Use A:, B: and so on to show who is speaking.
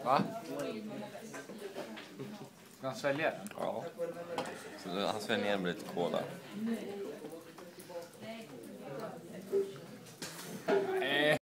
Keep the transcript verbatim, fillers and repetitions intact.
A: Va? Ska han svälja den?
B: Ja. Så han sväljer ner med lite cola.